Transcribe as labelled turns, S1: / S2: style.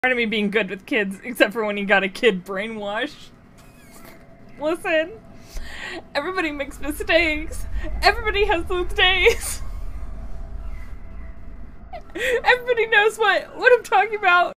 S1: Part of me being good with kids, except for when he got a kid brainwashed. Listen, everybody makes mistakes. Everybody has those days. Everybody knows what I'm talking about.